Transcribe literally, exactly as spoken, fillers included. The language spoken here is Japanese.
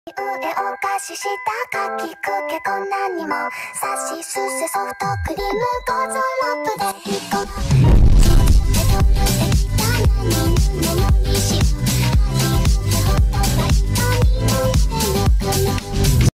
上お菓子下かきくけこんなにもさしすせソフトクリームゴーゾロップでいこう